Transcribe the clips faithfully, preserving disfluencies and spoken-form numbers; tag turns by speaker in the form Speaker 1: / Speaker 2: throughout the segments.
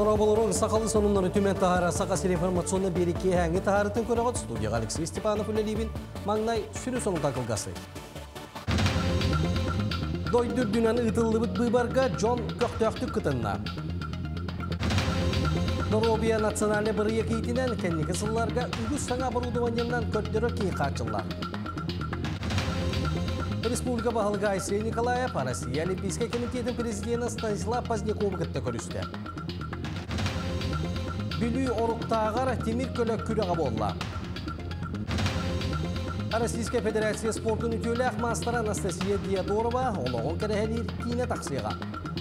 Speaker 1: Дораболорон сақалы сонуннары түмен тахара сақасыр информационны береке әңі тахарытын көріғат студияға Алексей Степанов үлелейбін маңнай сүрі соның тақылғасы. Дойдыр дүнәні ұтылы бұт бұйбарға Джон көқтөқтік күтінна. Доробия национальны бірі кейтінен кәннегі сылларға үгіз саңа бұрудываненнан көрттері кей қачылар. Республика бағылға Айсей Николаев, Россия Олимпийский комитетінің президенті Станислав Поздняков күтті көрісті. Бүлі орықтағар темір көлік күріға болла. Российская Федерация спортын үтелі ақмастар Анастасия Диадорова олығын кәрәхәлер кейіне тақсыға.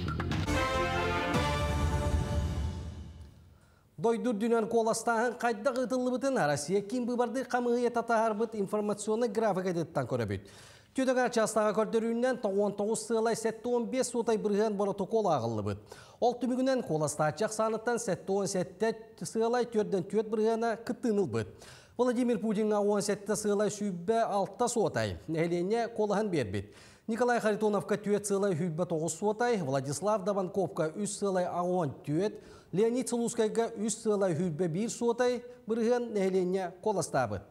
Speaker 1: Дойдур дүнен қоластағын қайдақ ұтылы бұтын Россия кем бұбарды қамығы татағар бұт информационны график әдеттен көрі бүт. Түйдіға частаға көрдірінен он тоғыз сылай он бес сотай бірген протокол ағылы бұд. Ол түмігінен қоластағычақ саныттан он жеті сылай төрден төрт біргені күттіныл бұд. Владимир Путинға он жеті сылай сүйбі алты сотай. Нәйлене қолығын бербет. Николай Харитоновқа төрт сылай сүйбі тоғыз сотай. Владислав Даванковқа үш сылай он төрт. Леонид Целускайға үш сылай сүйбі бір сотай бірген нәйлене қоластағы.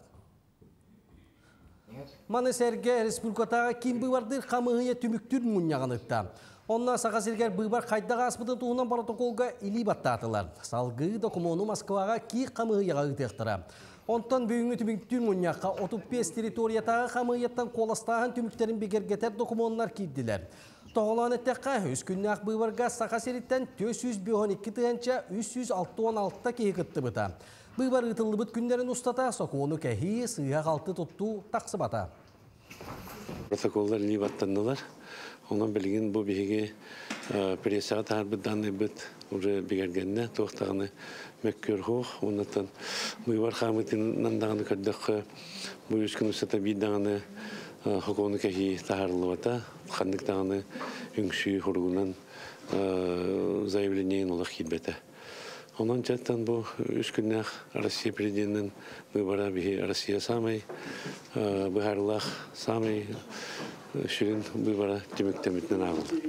Speaker 1: Маны сәрге республикатаға кем бұйбардыр қамығыя түміктүр мұнияғанытта. Онна саға сәргер бұйбар қайдаға аспыдың туғынан протоколға илі баттатылар. Салғы докумону Москваға ки қамығыяға ұтықтыра. Онтан бүйінгі түміктүр мұнияққа отыз бес территориятаға қамығияттан қоластағын түміктерін бегергетер докумонлар кейділер. Тоғылан әттәққа үз күнні ақ бұйбарға саға сәріттен төрт жүз он екі тығанча үш жүз он алты кейі күтті бұта. Бұйбар ұтылы бұт күндерін ұстата, соқуыны кәхи сыйға қалты тұтту тақсы бата.
Speaker 2: Протоколдар не баттандылар. Онан білген бұл бейге пресаға тағар бұдданны бұд уже бігергенне тоқтағаны мәккер хоқ. Онаттан бұйбар қамытын нандағаны көрдіққа бұл үскін ұстата бейдағаны соқуыны кәхи тағарлы бата. Қандықтағаны үңші құрғынан заявленейін олық кейбеті. Онан жаттан бұл үш күннәқ Россия президентінің бұйбара бігі Россия самай, бұхарлақ самай шүрін бұйбара демектемітінен ағылды.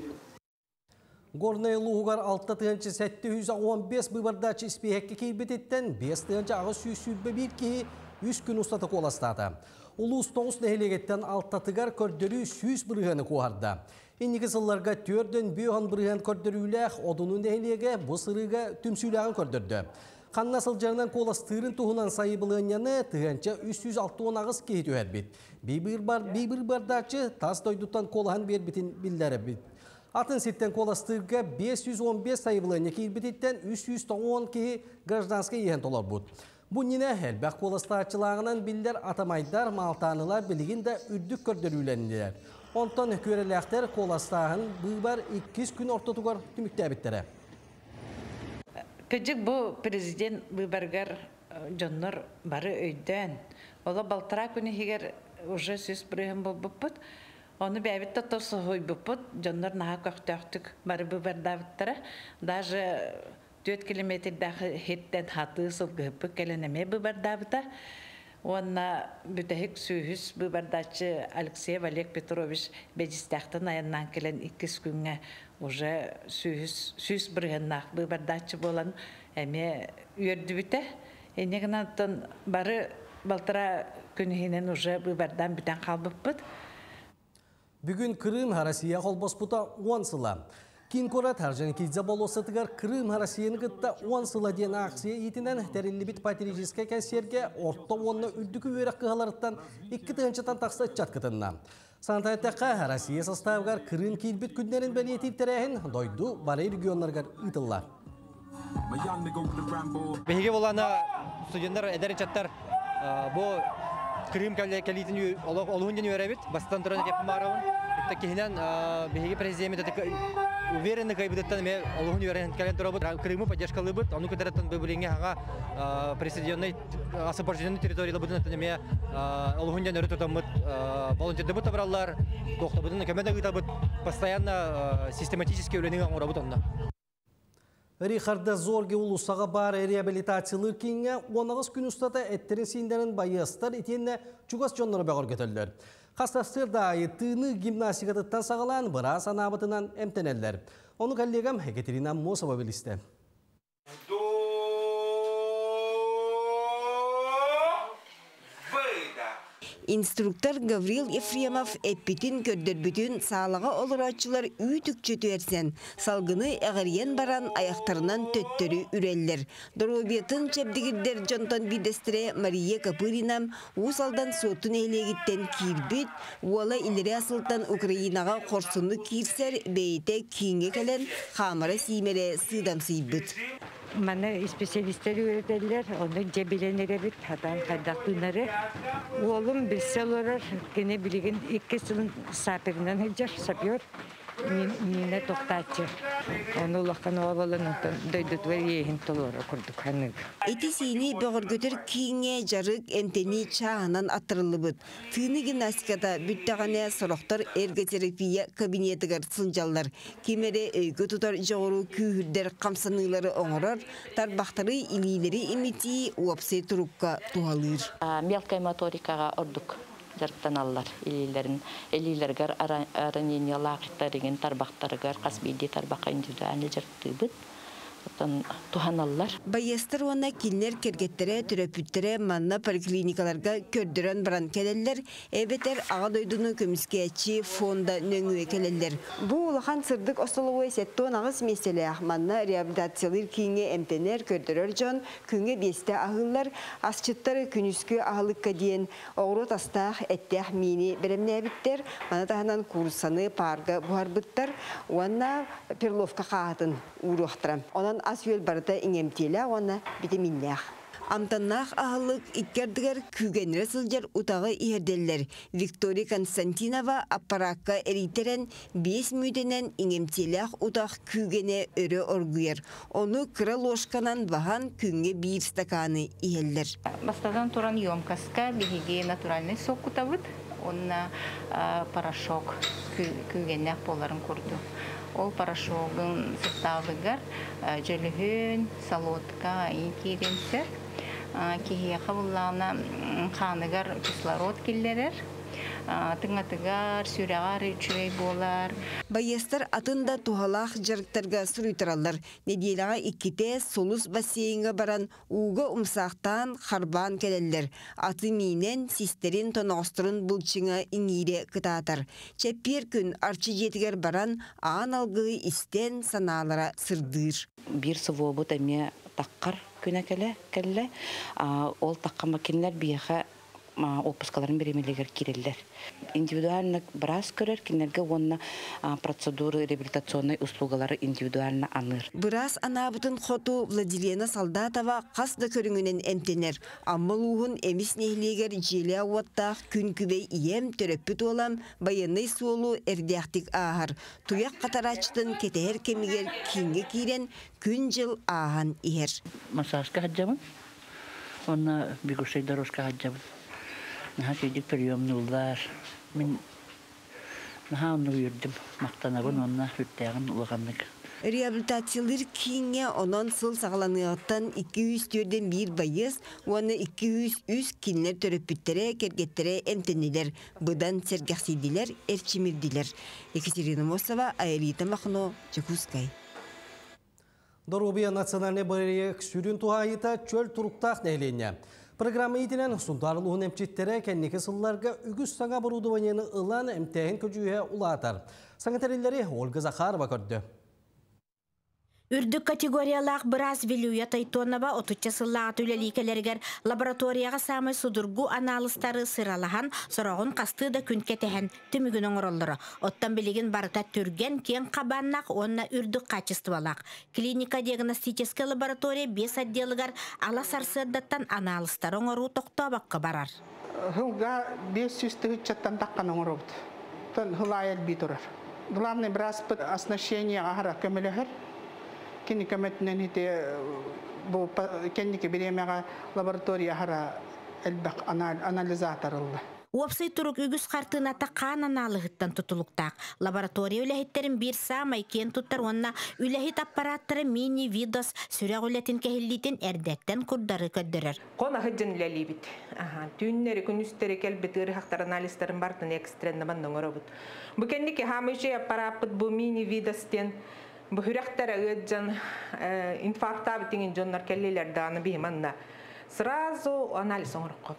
Speaker 1: Горнай луғығар алты тығынчы сәтті он бес бұйбардачы іспейхекке кейбететтен бес тығынчы ағыз сүйсүйбі бір кейі үш күн ұстаты қоластады. Улус тоғыз нәхелегеттен алты тығар көрдірі сүйс бірғаны қоғарды. Иннеге сылларға төрден бүйған бірген көрдіріләқ одының нәхелеге бұсырыға түмсүйләғын көрдірді. Қанна сылжарынан қоластырын тұғынан сайыбылығыняны тығанча үш жүз алтын ағыз кейт өәдбет. Бейбір бардачы тас дойдуттан қолаған бербетін білдәрі бет. Атын сеттен қоластырға бес жүз он бес сайыбылығыня кейбететтен үш жүз он кейі гражданскай еген толар бұд. Бұніне әлбәқ қоластарчылағынан білдер атамайдар, малтанылар білігінде үрдік көрдіріләнділер. Онтан көреләқтер қоластағын бұйбар иккіз күн ортатуғар түмікті әбіттері.
Speaker 3: Күджік бұл президент бұйбарғар жоннар бары өйден. Ола балтыра күні егер уже сөз бұрығын бұл бұппыт. Оны бәбітті тосы ғой бұппыт. Жоннар наға көқтөқтік бары бұйбардавыттары. Даже төрт километрдағы хеттен хаты сылғы бұп кәленеме бұйбардавыта. Онна бүтәхік сүйіс бұбардачы Алексей Олег Петрович бәдістәқтін аяннан келен иккіз күнге уже сүйіс біргеннақ бұбардачы болан әме үйерді бүті. Енеген антын бары балтыра күнігінен уже бұбардан бүтән қалбып бұд.
Speaker 1: Бүгін Крым Россия қолбос бұта он сыла. Кин көрат харжан кейдза болосатығар Крым Россияны күтті он сыла ден ақсия етінен тәрілі біт патерижеске кәсерге орта онына үлдікі өрек қығаларыттан екі тығыншытан тақсы үтчат күтінна. Сантайтаққа Россия составығар Крым кейлбіт күндерін бәлі етіп тәрәхін дойду бары регионларғар ұтылар.
Speaker 4: Бәйге боланы студенттар әдәрі чаттар бұл Крым кәлейтін олығын ден өрәбет, бастан тұраны кепі марауын. Кехинен бәйге президенті уверенный кайбыттан ме олугун юрен кален торобут Крыму поддержкалы бут ану кадараттан бөбүлеңге ага присоединенный освобожденный территорияда бутун ме олугун жан өрөтөмөт волонтерлер бут абраллар тохта бутун кемедеги бут постоянно систематически өленеге аңора бут онда.
Speaker 1: Рихарда Зорге улусаға бар реабилитациялы кеңе онағыз күн ұстата әттерін сейіндерін байыстар етенне чугас жонлары бағыр кетелдер. Қастастырда айытыны гимнастикатыттан сағалан біраз анабытынан әмтенелдер. Оны коллегам Екатерина Мосова білісті.
Speaker 5: Инструктор Гаврил Ефремов эппитин көрдөрбүтүн саалага олорачылар үйтүк чөтүерсен. Салгыны әгәрген баран аяқтарынан төттөрү үреллер. Доробиятын чепдигиддер жонтон бидестіре Мария Капыринам усалдан сотын элегиттен кирбит, уала илери асылтан Украинаға қорсыны кирсер бейте күйінге кәлен хамара сеймере сыдамсыйбыт.
Speaker 6: Мана специалисттер өретелер, оны жебеленері бит, хатан қайдақтынары. Олым білсе оларар, кене білеген екі сылын саперінен хеджар, сапер. Міне тоқтатчы. Оны ұлаққан оғалын дөйдітвер ейін толуары күрдік қанык.
Speaker 5: Эти сені бөғіргөтір кейіңе жарық әмтені чағынан аттырылы бұд. Тыны гимнастикада бүттіғане сұрақтар эрготерапия кабинетігер сылжалар. Кемері өйгі тұтар жоғыру күйірдер қамсанылары оңырар, тарбақтары илилері емети уапсай тұрупқа туғалыр.
Speaker 7: Мелкая моторикаға ордық. Жарықтаналар, елейлерін, елейлергер аранения лақиттарыген тарбақтарыгар, қасбейді тарбаққа индивидуальны жарықты бұд. Туханаллар.
Speaker 5: Байестер оны кинлер кергеттері, түрөпүттері манна поликлиникаларға көрдірін баран келелер, әбетер аға дойдуны көміскетчі фонда нөңуе келелер. Бұл ұлақан сырдық остолуы сеттуын ағыз меселі манна реабилитациялыр кейінге әмтенер көрдірір жон, күнге бесті ағылар, асчыттары күнүскө ағылыққа дейін оғырот астақ әттәқ мені бірімне әбіттер, мана тағынан курсаны парға бұхарбыттар, уанна перловка қағатын ұруқтырам. Онан асуел барыта иңемтелі, оны витаминлях. Амтаннақ ағылық иккердігер күгенері сылжар ұтағы иерделер. Виктория Константинова аппаракка эритерен бес мүйтенен иңемтелях ұтақ күгене өрі оргуер. Оны кыра ложканан баған күнге бір стаканы иелдер.
Speaker 8: Бастадан туран емкаска бігеге натуральный сок ұтавыд. Онна порошок күгеннях боларын көрді. Ол порошогын составыгар жөлүхүн, салотка, инкиренсер, кихия қабыллауына қаныгар кислород келдерер, тыңатыгар, сүрағар үчүрей болар.
Speaker 5: Байестер атында тухалақ жарықтарға сұруйтыралар. Неделаға икките солус бассейнға баран уға умсақтан харбан келелер. Аты мейнен систерин тоноғыстырын бұлчыңа иңире кытатар. Чеппер күн арчы жетігер баран ағын алғығы істен саналара сырдыр.
Speaker 7: Bir sıvı әме таққар күні кәлі. Ол таққа макинлер бияға опускаларын беремелегер киреллер. Индивидуально брас көрер, кинерге онна процедуры реабилитационной услугалары индивидуально аныр.
Speaker 5: Брас анабытын хоту Владилена Солдатова қасда көріңінен әмтенер. Аммалуғын әміс нехлегер желі ауаттақ күн күбей ием төрөппіт олам байынный суолу әрдяқтик ағар. Туяқ қатарачтын кетер кемігер кинге кирен күн жыл аған ер.
Speaker 9: Масажка хаджабын, онна бигушей дорожка хаджабын. Наха сөйдік приемнулар. Мен наха оны үйірдім. Мақтанабын, онна үттәғын ұлғанлық.
Speaker 5: Реабилитациялыр кейінге онон сыл сағаланығыттан iki yüz төрден бір байыз, оны iki yüz үз кинлер төрөппүттері, кергеттері әмтенелер, бұдан сәргәқсейділер, әрчімірділер. Екатерина Мосова, Айрита Махно, Чекускай.
Speaker 1: Доробия национальный барьерек сүрін туғайыта чөл тұруқтақ нәйлене. Программа етінен сұнтарлығын әмчеттері кәннекі сылларға үгіз саңа барудыванені ұлан әмтәйін көжуе ұлатар. Саңатарелері Ольга Захарова көрді.
Speaker 10: Үрдік категориялақ біраз вилюя тайтонаба отуча сыллаға түлелікелергер лабораторияға самай судыргу аналыстары сыралахан сұрағын қасты да күн кетеген түмігінің ұрылыры. Оттан білеген барыта түрген кен қабаннақ онна үрдік качестволақ. Клиника диагностический лаборатория бес отделігар ала сарсырдаттан аналыстары оңыру тоқтабаққа барар.
Speaker 11: Хылға бес жүз тығытчаттан таққан оңыру бұд. Тон хылайел битұрар. Главный біраз бұд оснащение ағара көмілігір. Кенники мәтінен хите бұл кенники беремеға лаборатория хара әлбәқ анализаторылды.
Speaker 10: Уапсай турук үгіз қартына таққан аналығыттан тұтылықтақ. Лаборатория үләхеттерін бір самай кен тұттар онна үләхет аппараттары мини-видос сүрәқ үләтін кәхілдейтін әрдәттен күрдары көддірір.
Speaker 12: Қона хыджын үләлі біт. Түйіннері күністері кәл бітірі қақтар анализтерін бартын экстреннаман нөңірі бұд. Бұ кәндеке хамышы аппарат бұл мини-видостен bu hürektere ödcan infarkta bitingen jonlar kelliler dağını bihmanna. Сразу анализ оңырып қопты.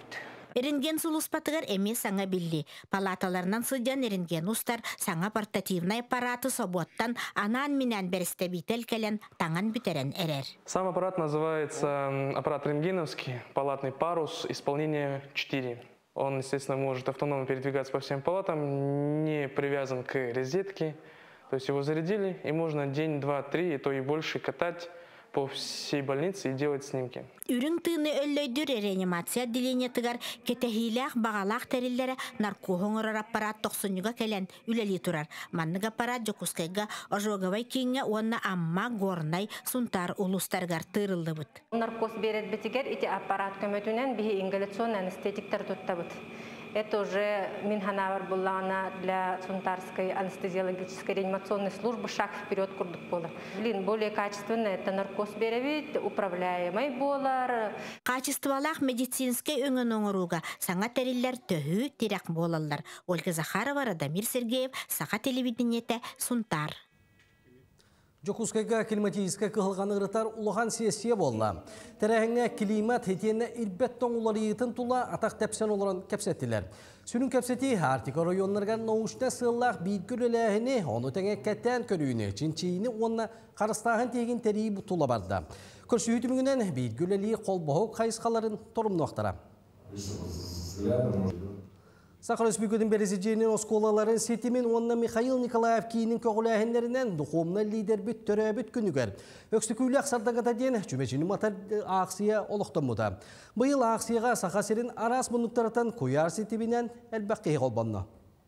Speaker 10: Эринген сулуспатыгар эми саңа билли. Палаталарынан сыдян эринген устар саңа портативный аппараты соботтан анан минен берестебител келен таңан бүтерен эрер.
Speaker 13: Сам аппарат называется аппарат рентгеновский, палатный парус, исполнение четыре. Он, естественно, может автономно передвигаться по всем палатам, не привязан к розетке. То есть его зарядили, и можно день, два, три, и то и больше катать по всей больнице и делать снимки.
Speaker 10: Үрің тыны өллөйдүр реанимация отделение тыгар кетехилях бағалақ тәрелері наркохоңырар аппарат тоқсынюга келен үлели турар. Маннык аппарат жокускайга ожоговай кейінге онна амма горнай сунтар улустаргар тырылды бұд.
Speaker 14: Наркоз берет бетигер ити аппарат көмөтүнен бихи ингаляционный анестетиктер тутта бұд. Это уже Минханавар Булана для Сунтарской анестезиологической реанимационной службы шаг вперед курдук бола. Блин, более качественно это наркоз беревит, управляемый болар.
Speaker 10: Качестволах медицинской өңін оңыруға саңа тәрелер төхі терек болалар. Ольга Захарова, Радамир Сергеев, Саха телевидениете, Сунтар.
Speaker 1: Жокускайга климатическая кылганы ырытар улахан сессия болла. Терәһеңә климат хетиенне илбет тоңуларыйтын тула атак тәпсән оларын кәпсәттиләр. Сүнүн кәпсәти Артика районнарга научна сыллах бийгүлеләһене, оны тәңә кәттән көрүне, чинчине онна карыстагын теген тәри бутула барды. Көрсү үтүмүнән бийгүлели колбоһок кайыскаларын торумноктара. Сахар Республикатын президентин осколаларын сетимен онна Михаил Николаев кейінің көғіләхендерінен дұқомна лидер бүт төрәбіт күнігер. Өксікүйлі ақсардағыда ден жүмешіні матар ақсия олықтан мұда. Бұйыл ақсияға сақасерін арас мұнықтарытан көяр сетимінен әлбәққей қолбанна.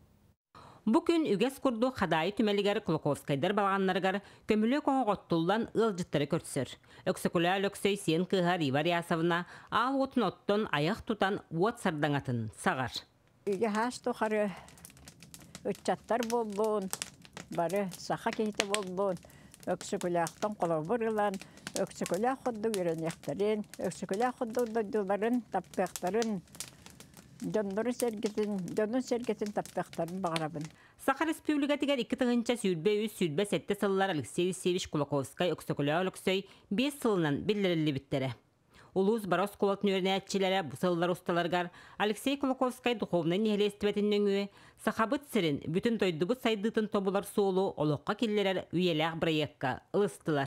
Speaker 15: Бүкін үгес күрді қадайы түмелігер Клоковскайдар балғанларғар көмілі қоңғоттулдан ұлжыттары көрсір. Өксікүлі өксөй сен кығар Ивар Ясавына ал отын оттон аяқ тұтан уот сардаңатын сағар.
Speaker 16: Үйге хас тоқары үтчаттар болбон, бары сақа кейті болбон, өксікіліқтен қолабырылан, өксікілі құдды үйренектерін, өксікілі құдды ұддыларын, таппақтарын, жонлары сәргетін, жонын сәргетін таппақтарын бағарабын.
Speaker 15: Саха Республикатыгар iki тығынча сүйрбе үз сүйрбе сәтті сыллар Алексей Севич Кулаковскай өксікілі өліксөй бес сылынан білдірілі біттері. Улус Барос Кулатын өрнәтчілері бұсылылар ұсталарғар Алексей Кулаковскай духовны нехелестібетін өңі сақабыт сірін бүтін тойдыбыт сайдытын тобылар соолу олыққа келлерер үйеләқ проектқа ылыстылар.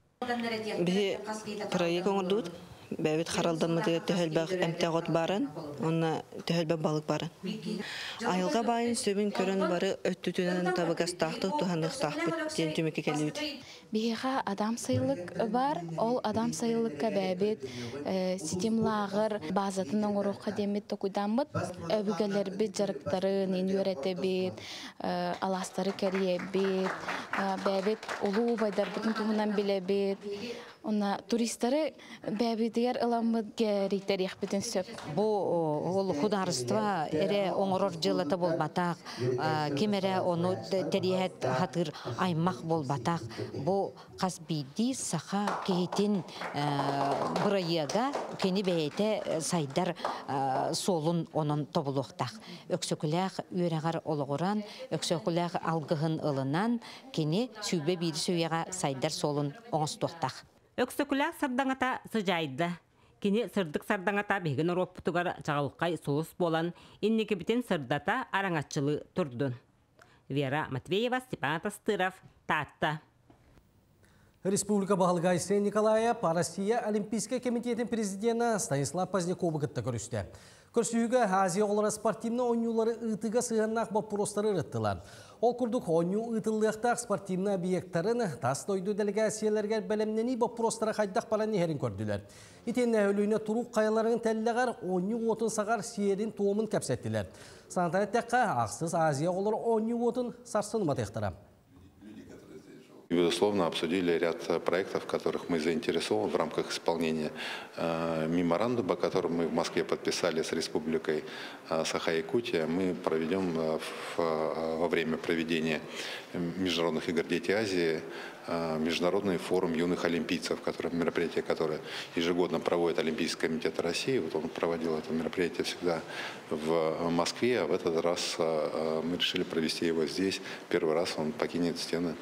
Speaker 17: Бі проект оңырдуд, бәвет қаралдамыды төхелбәқ әмтәғот барын, онна төхелбәқ балық барын. Айылға байын сөбін көрін бары өттүтінен табығастақты тұханықтақпыт ден түмекі кәліуді.
Speaker 7: Биһиға адам сайылык бар, ол адам сайылыкка бәбет системлағыр базатын оңырыққа демет токуданбыт, өбігелер бет жарықтарын ен өреті бет, аластары кәрие бет, бәбет олу байдар бұтын туғынан біле бет. Она туристары бәбетігер ыламыд гәріктер еқпетін сөп.
Speaker 18: Бұл хударыства әрі оңырыр жылыты бол батақ, кемері оны тәріет хатыр аймақ бол батақ. Бұл қазбейді сақа кейтін бұрайыға кені бәйеті сайдар солын оның тобылуқтақ. Өксөкіләқ өрәғар олығыран, өксөкіләқ алғығын ылынан кені сүйбе бейді сөйеға сайдар солын оңыстуқтақ.
Speaker 15: Өксөкіләк сардаңата сыжайды. Кені сырдық сардаңата беген роппутугар жағылыққай соғыс болан, иннеке бітен сырдата араңатчылы тұрдын. Вера Матвеева, Степан Тастыров, Татта.
Speaker 1: Республика Бағылғайсы Николаев, Россия Олимпийский комитетин президенті Станислав Поздняковы күтті көрісті. Көрсүйігі Азия олары спортивны ойнулары ұйтыға сығаннақ бапыростары ұрыттылар. Ол күрдік ойну ұйтылықтақ спортивны объекттарын тас дойду делегацияларға бәлемнені бапыростары қайдақ баран нехерін көрділер. Итен нәуліне тұруқ қайаларын тәлліғар ойну отын сағар сиерін туымын кәпсеттілер. Сантанеттәққа ақсыз Азия олары ойну отын сарсыныма тектіра.
Speaker 19: И, безусловно, обсудили ряд проектов, в которых мы заинтересованы в рамках исполнения э, меморандума, который мы в Москве подписали с Республикой э, Саха-Якутия. Мы проведем э, в, э, во время проведения Международных игр Дети Азии э, Международный форум юных олимпийцев, который, мероприятие, которое ежегодно проводит Олимпийский комитет России. Вот он проводил это мероприятие всегда в Москве, а в этот раз э, мы решили провести его здесь. Первый раз он покинет стены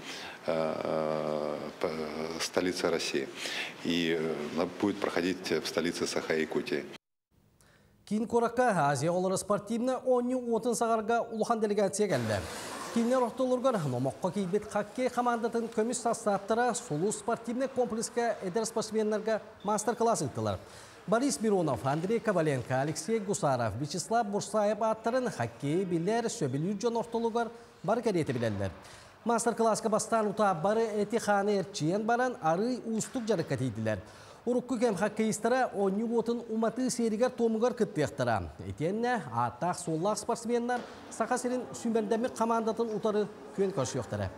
Speaker 19: столицы России и будет проходить в столице Саха-Якутии.
Speaker 1: Кин Коракка Азия олары спортивна он отын сағарға улахан делегация келді. Кинер ортолырғар номаққа кейбет хоккей командатын көміс састаптыра Сулу спортивный комплекска эдер спортсменлерге мастер-класс ыктылар. Борис Миронов, Андрей Коваленко, Алексей Гусаров, Вячеслав Бурсаев аттарын хоккей билер сөбілі жон ортолырғар бар кәреті білелер. Мастер-класска бастан ұта бары әті қаны әрчиен баран ары ұстық жарыққа тейділер. Урукку кем хоккеистара он отын уматы серигер томугар кыттыяқтыра. Етенне аттақ соллақ спортсменнар сақа серин сүмбендемі командатын утары көн көршіяқтыра.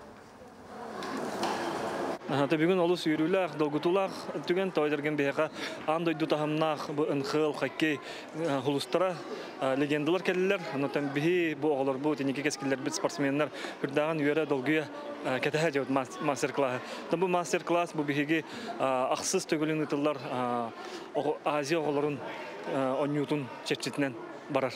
Speaker 20: Бүгін олыс үйріләқ, долгутулақ түген тойдырген бейқа андойду тахымнақ ұнқыл, хоккей хулустара легендалар келілер. Анатан бейі бұл оғылар бұл тенеке кескілер біт спортсменлер үрдаған үйері долгуя кәтәхә жауд мастер-классы. Бұл мастер-класс бұл бейге ақсыз төгілін ұтылар Азия оғыларын онютын чепчетінен барар.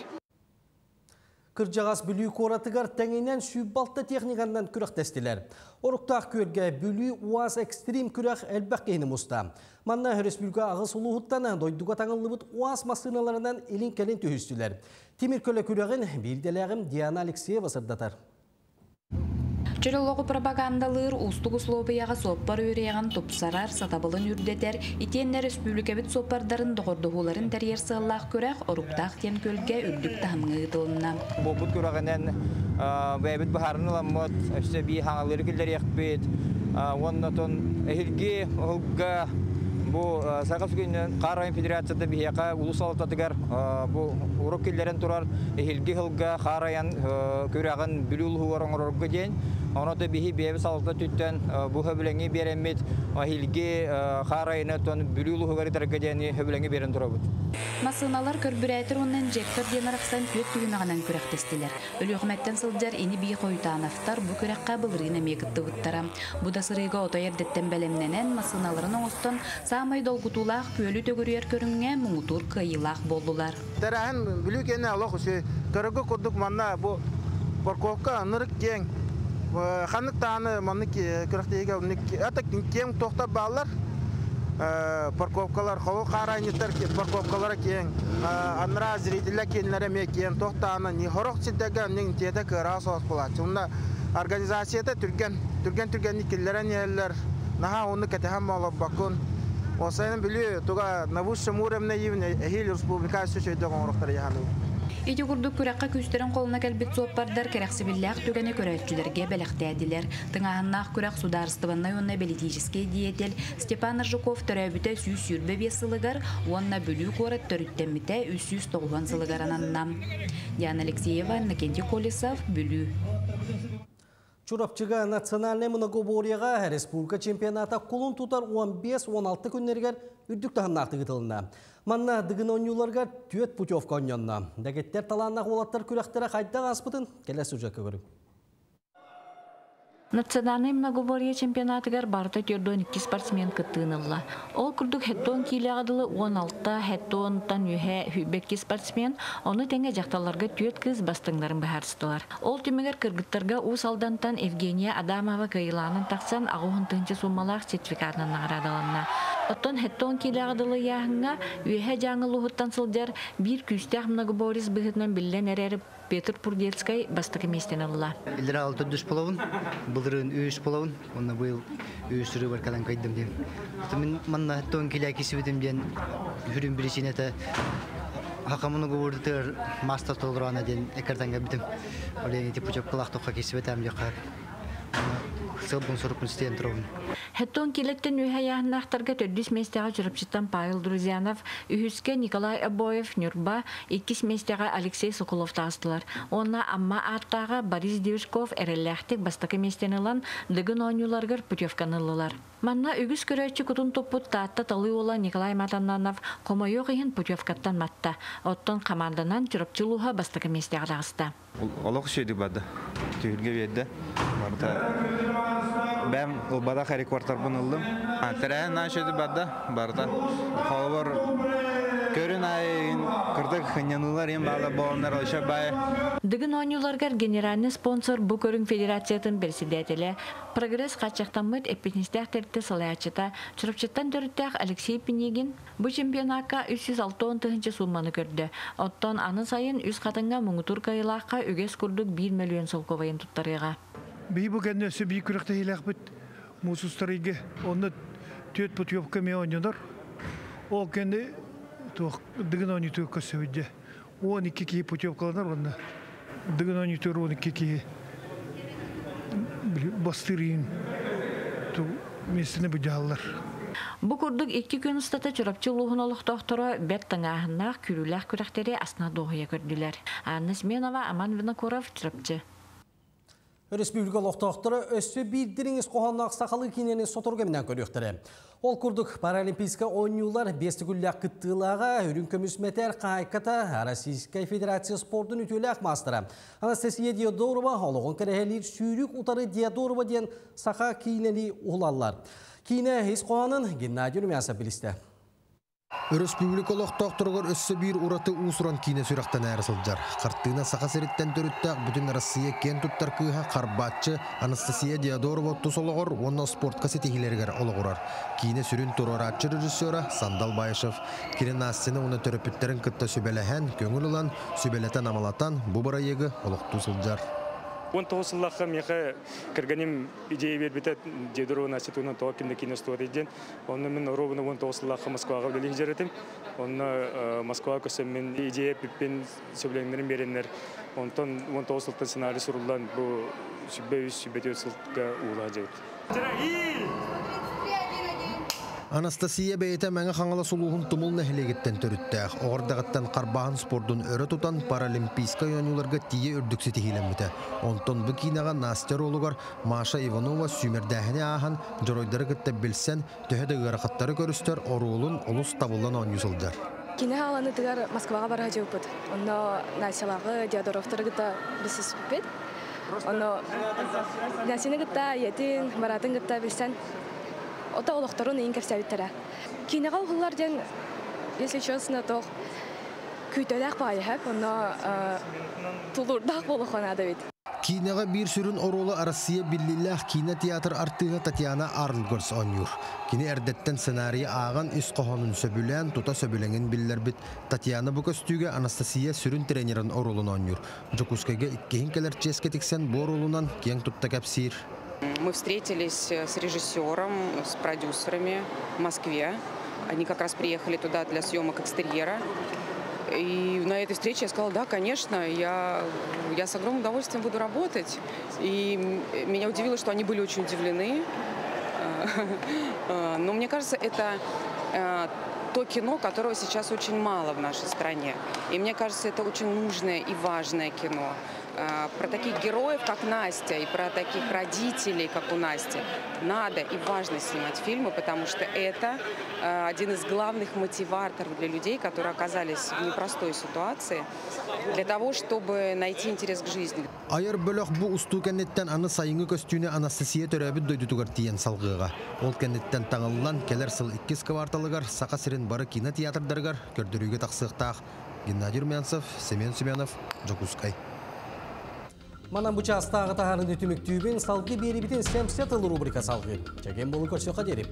Speaker 1: Кыржағас бүлі коратығар тәңінен сүйбалты техникандан күрек тестілер. Орықтақ көрге бүлі уаз экстрим күрек әлбәқ кейіні мұста. Манна республика ағыз ұлығыттан дойдуға таңылыбыт уаз масыналарынан елін кәлін түйістілер. Темір көлі күрегін білделәғім Диана Алексеева сырдатар.
Speaker 21: Чырылығы пропагандалыр устуг условияға соппар өрейған топсарар сатабылын үрдетер, итенне республикабит соппардарын доғырдығуларын тәрер сығылақ көрәқ орықтақ тен көлге үрдік тағымғы ұтылына.
Speaker 4: Бобут көрәғінен бәйбіт бұхарын ұламыд, өсі бей хаңалары келдер еқпет, оннатын әйілге ұлға бұл Сақас күнінен Қарайын Федерацияда бейеқа ұлыс алыптатығар урок келдерін тұрар әйілге ұлға Қарайын көрәғін бүлі ұлғығар оңырырғы ден. Онота бихи бебе салта түттен бу хөбленги беремет ахилге харайны тон бүлүлү хөгәри таргадияни хөбленги берен турабыт.
Speaker 21: Масыналар көрбүрәйтер оннан жектер денараксан төт түгүнагынан күрәктестилер. Өлү хөкүмәттен сылдыр ини бии койтанафтар бу күрәккә булырына мегиттыгыттара. Бу да сырыга отоердеттен белемненен масыналарын оңостон самай долгутулак көлү төгөрүер көрүнгә муңутур кыйылак болдулар.
Speaker 22: Тараһын бүлү кене алох үсө көрөгө курдук манна бу парковка нырык кең Ханнык таны маннык күрәктәге уник ата кем токтап баллар парковкалар хавы карайнытар парковкалар кең анра зрителләр кенләре мекен токтаны ни хорок сидәгә ниң теде кырасос була. Шунда организацияда түргән түргән түргән никелләр неләр наһа уны кәтәһәм мала бакын. Осайны биле туга на высшем уровне евне Эхил республика сөйдә гонроктар яһаны.
Speaker 21: Ити курдук күрәккә күстерен колына кәлбит соппардар керәксебилләк түгәне көрәтчүләргә бәләхтәдиләр. Тыңаһыннах күрәк сударствонна онна политический деятель Степан Ржуков төрәбүтә сүз сүрбе бесылыгар, онна бүлү корат төрүттәмите үч йөз тогуз сылыгараннан. Диана Алексеева, Накенти Колесов, бүлү.
Speaker 1: Чурапчыга национальный многоборьяга республика чемпионата кулун тутар он беш он алты күннергер үрдүк таханнакты гытылына. Манна дыгын ойнуларга түет путевка ойнонна. Дагеттер таланнак олаттар күрәктері қайда аспытын келесі үжекке көріп.
Speaker 21: Национальный многоборье чемпионатыгар барыта төрдөн икки спортсмен кыттыынылла. Ол күрдүк хеттон кийлягадылы он алты хеттонтан үһэ хүбекки спортсмен, оны теңе жакталарга түет кыз бастыңларын бахарыстылар. Ол түмегер кыргыттарга уус алдантан Евгения Адамова кыйланын таксан агуын тынчы суммалар сертификатынан наградаланна. Оттон хеттон кийлягадылы яһыңа үһэ жаңылуһуттан сылдер бир күстәх многоборье быһытынан биллен эрерip Петр Пурдецкай бастыгы местен алла.
Speaker 23: Илдер алты дүс половын, бұлдырын үйіс половын, онна бұл үйісірі бар кадан қайдым дем. Мен манна тон келі әкесі бітім ден жүрін бірісін әті хақамыны көбірдітер мастер толырана ден әкірданға бітім. Олен еті пұчап қылақ тоққа кесі бітім деқар. Сылбын сұрыпын істейін тұрауын.
Speaker 21: Хеттон келеттен үйе яғынақтарға төрдіс местеға жүріпшіттен Павел Друзянов, үйіске Николай Абоев, Нюрба, иккіс местеға Алексей Соколов тағыстылар. Онна амма аттаға Борис Девушков әрелләқтік бастықы местен алан дығын ойнуларғыр путевканылылар. Манна үгіз көрәтші күтін топпут таатта талы ола Николай Матананов комайоқ ең путевкаттан матта. Оттон команданан жүріпчілуға бастықы местеға тағысты.
Speaker 24: Олық сөйді бады. Түйірге беді. Бәм ұлбада қари квартар бұнылдым. Тәрәйін нәшеді бады. Барда. Қалыбыр көрін айын Кырдык ханянылар ем бала болондар ойша бай.
Speaker 21: Дыгын ойнуларгар генеральный спонсор бу көрүң федерациятын председателе прогресс качактамыт эпинистектерти салаячыта чурупчаттан төрүттәк Алексей Пенегин бу чемпионатка үч жүз алтын тыгынчы сумманы көрдү. Оттон аны сайын үз катынга муңутур кайылакка үгес курдук бир миллион солковайын туттарыга.
Speaker 2: Би бу кеннеси би күрөктө илакбыт мусустарыга оны төт путёвка меоньдор. Ол кенде тох дыгын они тök көсөйдө. он iki ки путёвкалар онда. Дыгын они төр он iki ки бастырын. То месине будаллар.
Speaker 21: Бу курдук эки күн устата чурапчы лугунолук доктору бет таңаһыннах күрүләх күрәктәре асна догыя көрдүләр. Анна Сменова, Аман Винокуров, чурапчы.
Speaker 1: Республикалық тоқтыры өсі білдіріңіз қоғаннақ сақалы кенені соторгамынан көріқтірі. Ол күрдік паралимпийска ойнулар бесті күлләк күттілаға үрін көміс мәтер қайқата Российская Федерация спортын үтіләк мастыры. Анастасия Диадорова олығын кәрәхелер сүйрік ұтары Диадорова ден сақа кейнелі ұлалар. Кейне ес қоғанын Геннадий Румянса білісті.
Speaker 3: Республикалық тоқтырғыр өссі бір ұраты ұсыран кейіне сүрақтан әрісілдер. Қартығына сақа сереттен төріттәк бүтін Россия кен тұттар күйға қарбатчы Анастасия Диадорова тұсылығыр, онна спортқа сетехилергер олығырар. Кейіне сүрін тұраратчы режиссера Сандал Байышев. Керен асыны оны төріпіттерін күтті сөбеләхән, көңіл ұлан, сөбелетен амалатан, бұбыра егі олық тұсылдар.
Speaker 20: он тоғыз жыллаққа меқа кіргенім идея бербетет Диадорова Настя тоқымда киностуариден. Оны мен ровно он тоғыз жыллаққа Москваға білік жеретім. Оны Москва көсем мен идея пиппен сөбленлерін беренлер. Онтан он тоғыз жыллықта сценарий сұрылдан бұл сүббе үз сүббе төт жылға уғыла жауд.
Speaker 3: Анастасия бейте мәңі қаңылы сұлуғын тұмыл нәхілегеттен төріттәқ. Оғырдағыттан қарбағын спордың өрі тұтан паралимпийска ойнуларға тие үрдіксі тегеленбіті. Онтон бұл кейнаға Настя ролығар Маша Иванова сүймердәхіне ағын жоройдары күтті білсен төхеді ғарақаттары көрістер орулын ұлыс табылан он юзылдар.
Speaker 6: Кине аланы тыгар Москваға бара жауыпыд. Онно Насялағы Диадоровтары гыта бісі сүппет. Онно Насины гыта етін, баратын гыта білсен ота олықтарын ең кәпсәбіттері. Кейінеға ұғылар ден, если честно, то күйтеләк байығып, оны тұлырдақ болу қонады бейді.
Speaker 3: Кейінеға бір сүрін оролы Россия Биллилях Кейне театр артыға Татьяна Арлгорс онюр. Кейне әрдеттен сценарийі ағын үс қоғанын сөбілен, тута сөбіленген білілер біт. Татьяна бұл көстіге Анастасия сүрін тренерін оролын онюр. Жокускайға иккейін кәлер ческетіксен бұл оролынан кең тұтта кәпсейір.
Speaker 8: Мы встретились с режиссером, с продюсерами в Москве. Они как раз приехали туда для съемок экстерьера. И на этой встрече я сказала, да, конечно, я, я с огромным удовольствием буду работать. И меня удивило, что они были очень удивлены. Но мне кажется, это то кино, которого сейчас очень мало в нашей стране. И мне кажется, это очень нужное и важное кино. Про таких героев, как Настя, и про таких родителей, как у Насти, надо и важно снимать фильмы, потому что это один из главных мотиваторов для людей, которые оказались в непростой ситуации, для того, чтобы найти интерес к жизни.
Speaker 3: Айыр бөлөк бу усту кеннеттен аны сайынгы көстүүнө Анастасия төрөбүт дойдутугар тиен салгыга. Ол кеннеттен таңыллан келер сыл икки кварталыгар сака сирен бары кинотеатрдаргар көрдүрүүгө таксыктак. Геннадий Румянцев, Семен Семенов, Жокускай.
Speaker 1: Манан бұча астағы тағарын өтімік түйбен салғы бері бітен сәмсетілі рубрика салғы. Чәген болу көрсе қадеріп.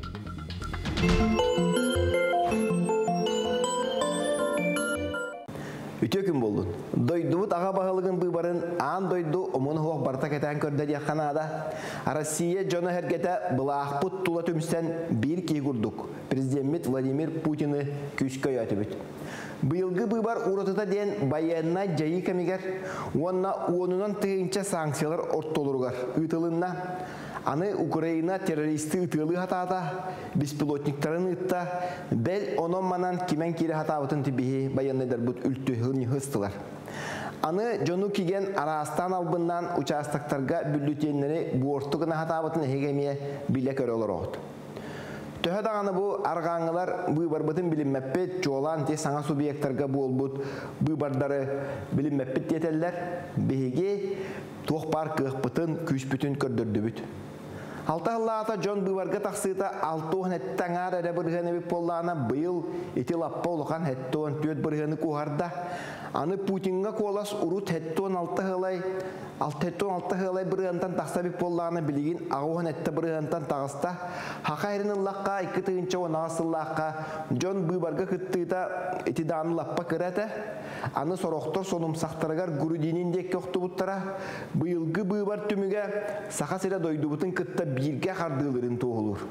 Speaker 25: Үтөкім болдun. Дойдуут аға бағалығын бұйбарын аң дойду омын хуақ барта кәтән көрді яқанада. Россия жона әргеті бұлақпыт тула төмістен бір кей күрдік. Президент Владимир Путины күшкөй өтібіт. Бұйылғы бұйбар ұратыта ден баянна жайы кәмегер, онна онынан тыгынча санкциялар орттолырғар. Үтілінна аны Украина террористы үтілі хатата, беспилотниктарын үтті, бәл онон манан кемен кері хатавытын тібігі баяннайдар бұд үлті ғылни хыстылар. Аны жону киген Арастан албынан участактарға бүллютенлері буортығына хатавытын хегемие біле көрі олар оғыд. Төһәдағаны бұл арғаңылар бұйбарбытын білінмәппет, жолан те саңа субъекттарға болбут бұйбардары білінмәппет детеллер, бейге тоқ бар кықпытын күш бүтін көрдірді бүт. Алтағылата Джон Быварга тақсыта алтуын әттәңар әрі бірғаны біп боллағына бұйыл еті лаппа олыған әттуын төт бірғаны қуғарда. Аны Путинға қолас ұрут әттуын алтығылай, әттуын алтығылай бірғантан тақса біп боллағына білеген ағуын әтті бірғантан тағыста. Хақа әрінің лаққа, екі тығынша он ағысыллаққа Джон Быварга күттіғіта еті даны лаппа кірәті. Аны сороқтор соным сақтарығар күруденін дек көқті бұттара. Бұйылғы бұйбар түміге сақа сірі дойды бұтын күтті бірге қардылырын тоғылыр.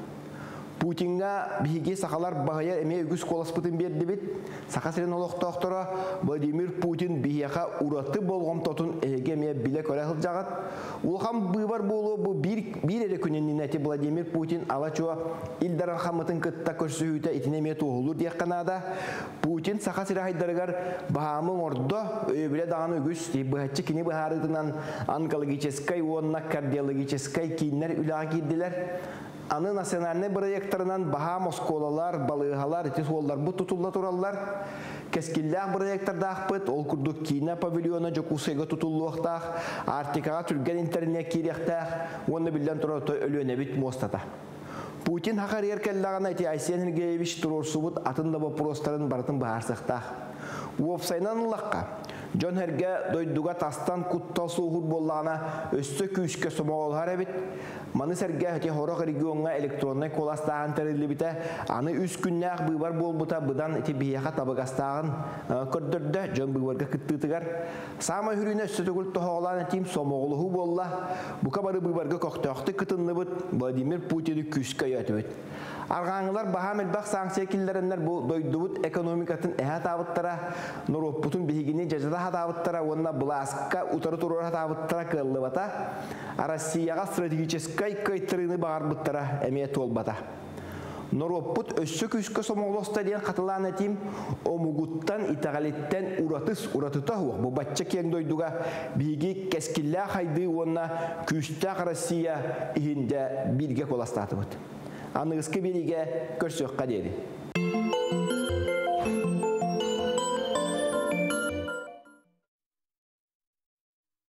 Speaker 25: Путинға біге сақалар бағая әме үгіз қолас бұтын берді бет. Сақа сірен олықты оқтыра Владимир Путин бігеға ұраты болғым тотын әге әме біле көрі қыл жағат. Улхан бұйбар болу бұл бір әрі күнінен әті Владимир Путин ала чуа илдаран қамытын күтті көрсі үті етінеме тоғылыр дек қанада. Путин сақа сірі хайдарығар бағамың орды өбіле дағаны үгіз бұғатчы кені бұғарыдынан онкологическай, онна кардиологическай кейінлер үліға кейділер. Аны национальный проекттарынан баға москолалар, балығалар, етес олар бұт тұтылда тұралар. Кескілләң проекттарда ақпыт, ол күрдік Кина павильона жокусайға тұтылы оқтақ, Артикаға түрген интернет керектақ, оны білден тұраты өліне бит мостата. Путин хақар еркеллағын әйте Айсен Ергеевич тұрорсубыт атында вопростарын барытын бағарсықтақ. Уопсайнан ұлаққа. Джон Херге дойдуға тастан құттал суғыр боллағына өсті күйшке сомағыл харабит. Маны сәрге өте хорақ регионға электронный коластағын тәрілі біті. Аны үз күннәқ бұйбар бол бұта бұдан әте бейеға табығастағын көрдірді Джон бұйбарға күттітігар. Сама хүріне өсті түгіл тұхағылан әтейім сомағылығы болла. Бұқа бары бұйбарға көқтіақты күтінні бұд Владимир Путинді күйшке өті бұд. Арғаңылар бағам әлбақ санкция келдерінлер бұл дойдуыт экономикатын әхә табыттара, Нұроппутын бейгіне жажада табыттара, онына бұласыққа ұтары тұрыр табыттара кылы бата, Россияға стратегическай көйттіріні бағар бұттара әмет ол бата. Нұроппут өссі күшкі сомолоста ден қатылан әтім, омугуттан итағалеттен ұратыс ұратыта хуақ. Бұл батча кен дойдуға бейге кәскілі қайды онына күштақ Россия ихінде бірге қоластаты бұд. Анығызқы береге көрсөққа деді.